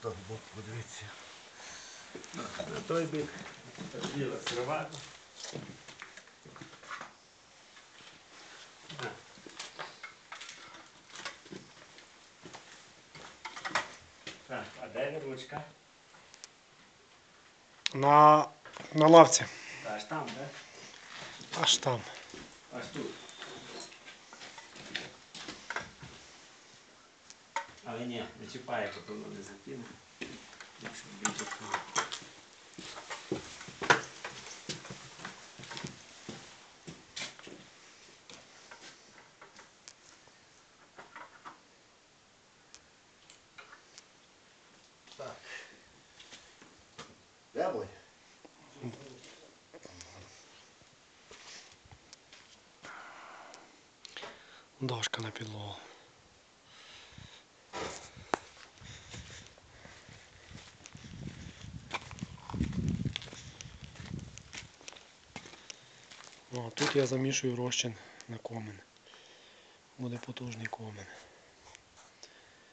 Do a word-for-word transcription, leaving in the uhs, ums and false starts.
того боку, подивіться. На той бік біла сервата. Так, а де ручка? На, на лавці. Аж там, так? Аж там. Аж тут. Але ні, не чіпає, бо воно не закине. Якщо більше то. Так. Де бой? Дошка на підлогу. О, тут я замішую розчин на комен. Буде потужний комен.